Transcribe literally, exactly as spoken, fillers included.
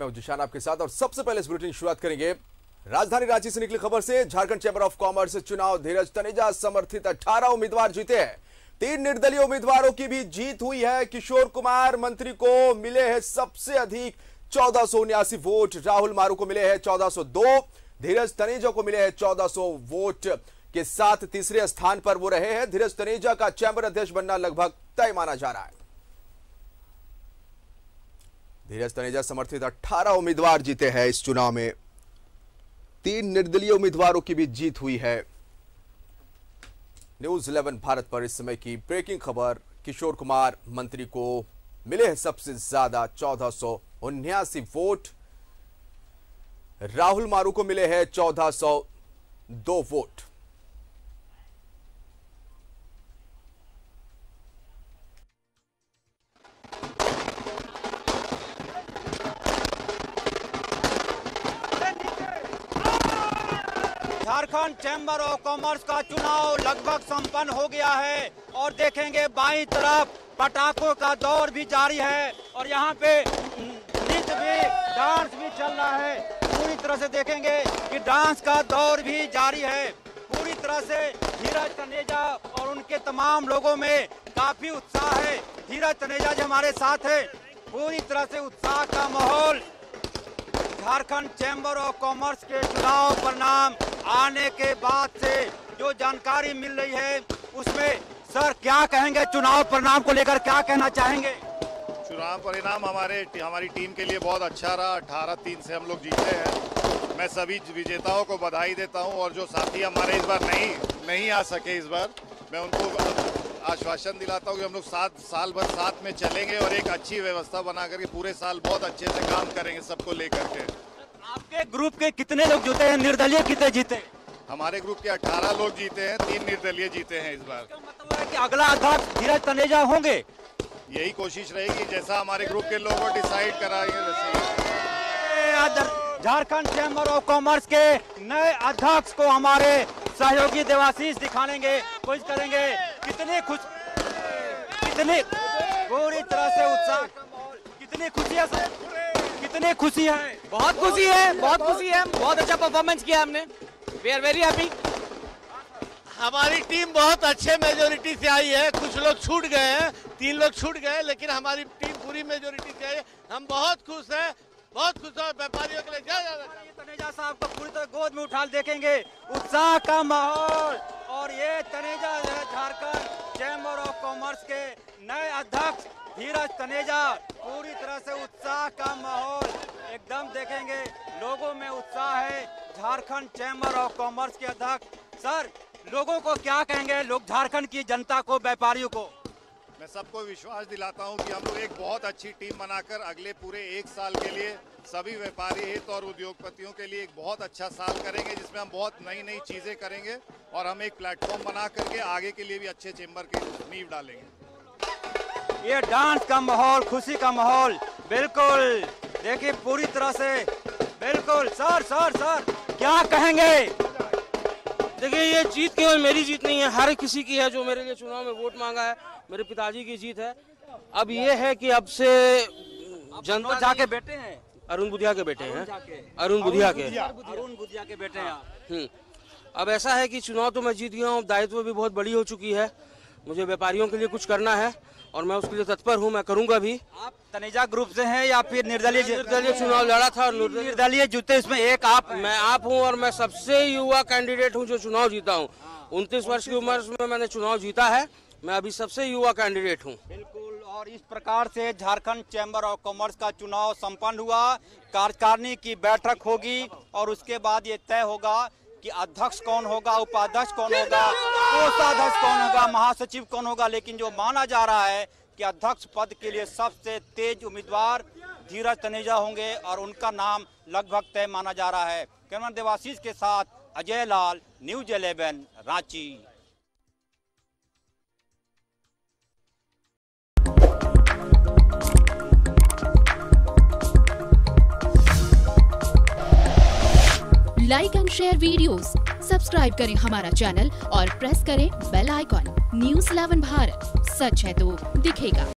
मैं जिशान आपके साथ और सबसे पहले इस बुलेटिन की शुरुआत करेंगे राजधानी रांची से निकली खबर से। झारखंड चैंबर ऑफ कॉमर्स चुनाव धीरज तनेजा समर्थित अठारह उम्मीदवार जीते हैं। तीन निर्दलीय उम्मीदवारों की भी जीत हुई है। किशोर कुमार मंत्री को मिले हैं सबसे अधिक चौदह सौ उन्यासी वोट, राहुल मारू को मिले हैं चौदह सौ दो, धीरज तनेजा को मिले हैं चौदह सौ वोट के साथ तीसरे स्थान पर वो रहे हैं। धीरज तनेजा का चैंबर अध्यक्ष बनना लगभग तय माना जा रहा है। धीरज तनेजा समर्थित अठारह उम्मीदवार जीते हैं इस चुनाव में। तीन निर्दलीय उम्मीदवारों की भी जीत हुई है। न्यूज इलेवन भारत पर इस समय की ब्रेकिंग खबर। किशोर कुमार मंत्री को मिले हैं सबसे ज्यादा चौदह सौ उन्यासी वोट, राहुल मारू को मिले हैं चौदह सौ दो vote. Jharkhand chamber of commerce का चुनाव लगभग संपन्न हो गया है और देखेंगे बाईं तरफ पटाखों का दौर भी जारी है और यहाँ पे नृत्य भी, डांस भी चल रहा है। पूरी तरह से देखेंगे कि डांस का दौर भी जारी है। पूरी तरह से धीरज तनेजा और उनके तमाम लोगों में काफी उत्साह है। धीरज तनेजा जी हमारे साथ है। पूरी तरह से उत्साह का माहौल। झारखंड चैम्बर ऑफ कॉमर्स के चुनाव परिणाम आने के बाद से जो जानकारी मिल रही है उसमें सर क्या कहेंगे, चुनाव परिणाम को लेकर क्या कहना चाहेंगे? चुनाव परिणाम हमारे हमारी टीम के लिए बहुत अच्छा रहा। अठारह तीन से हम लोग जीते हैं। मैं सभी विजेताओं को बधाई देता हूं और जो साथी हमारे इस बार नहीं नहीं आ सके, इस बार मैं उनको आश्वासन दिलाता हूं कि हम लोग सात साल भर साथ में चलेंगे और एक अच्छी व्यवस्था बना करके पूरे साल बहुत अच्छे से काम करेंगे सबको लेकर के। आपके ग्रुप के कितने लोग जीते हैं? निर्दलीय कितने जीते? हमारे ग्रुप के अठारह लोग जीते हैं, तीन निर्दलीय जीते हैं इस बार। मतलब है कि अगला अध्यक्ष धीरज तनेजा होंगे? यही कोशिश रहेगी, जैसा हमारे ग्रुप के लोगों डिसाइड कराएंगे वैसे। झारखंड चैम्बर ऑफ कॉमर्स के नए अध्यक्ष को हमारे सहयोगी देवाशीष दिखाएंगे, कोशिश करेंगे। कितने खुश, कितने पूरी तरह से उत्साह, कितनी खुशी है सर, कितनी खुशी है? बहुत खुशी है, बहुत खुशी है। बहुत अच्छा परफॉर्मेंस किया हमने। We are very happy. हमारी टीम बहुत अच्छे मेजोरिटी से आई है। कुछ लोग छूट गए हैं, तीन लोग छूट गए, लेकिन हमारी टीम पूरी मेजोरिटी से आई है। हम बहुत खुश हैं, बहुत खुश हैं। व्यापारियों के लिए जय जय। तनेजा साहब को पूरी तरह गोद में उठा देखेंगे, उत्साह का माहौल। और ये तनेजा जो है झारखंड चैम्बर ऑफ कॉमर्स के नए अध्यक्ष धीरज तनेजा। पूरी तरह से उत्साह का माहौल एकदम देखेंगे, लोगों में उत्साह है। झारखंड चैम्बर ऑफ कॉमर्स के अध्यक्ष सर, लोगों को क्या कहेंगे? लोग झारखंड की जनता को, व्यापारियों को? मैं सबको विश्वास दिलाता हूं कि हम लोग एक बहुत अच्छी टीम बनाकर अगले पूरे एक साल के लिए सभी व्यापारी हित और उद्योगपतियों के लिए एक बहुत अच्छा साल करेंगे, जिसमें हम बहुत नई नई चीजें करेंगे और हम एक प्लेटफॉर्म बना करके आगे के लिए भी अच्छे चैम्बर की नींव डालेंगे। ये डांस का माहौल, खुशी का माहौल, बिल्कुल देखिए पूरी तरह से, बिल्कुल। सर सर सर क्या कहेंगे? देखिए ये जीत केवल मेरी जीत नहीं है, हर किसी की है जो मेरे लिए चुनाव में वोट मांगा है। मेरे पिताजी की जीत है। अब ये है कि अब से जनता जाके बेटे हैं, अरुण बुधिया के बेटे हैं, अरुण बुधिया के अरुण बुधिया के बेटे हैं। हम्म अब ऐसा है कि चुनाव तो मैं जीत गया हूँ, दायित्व भी बहुत बड़ी हो चुकी है। मुझे व्यापारियों के लिए कुछ करना है और मैं उसके लिए तत्पर हूँ, मैं करूँगा भी। आप तनेजा ग्रुप से हैं या फिर निर्दलीय? निर्दलीय चुनाव लड़ा था और निर्दलीय जीते, इसमें एक आप? मैं आप हूँ और मैं सबसे युवा कैंडिडेट हूँ जो चुनाव जीता हूँ। उनतीस वर्ष की उम्र में मैंने चुनाव जीता है। मैं अभी सबसे युवा कैंडिडेट हूँ। बिल्कुल। और इस प्रकार से झारखंड चैम्बर ऑफ कॉमर्स का चुनाव संपन्न हुआ। कार्यकारिणी की बैठक होगी और उसके बाद ये तय होगा कि अध्यक्ष कौन होगा, उपाध्यक्ष कौन होगा, कोषाध्यक्ष कौन होगा, महासचिव कौन होगा। लेकिन जो माना जा रहा है कि अध्यक्ष पद के लिए सबसे तेज उम्मीदवार धीरज तनेजा होंगे और उनका नाम लगभग तय माना जा रहा है। कैमरामैन देवाशीष के साथ Ajay Lal, news eleven, Ranchi. Like and share videos, subscribe करें हमारा चैनल और प्रेस करें bell icon. News eleven Bharat, सच है तो दिखेगा।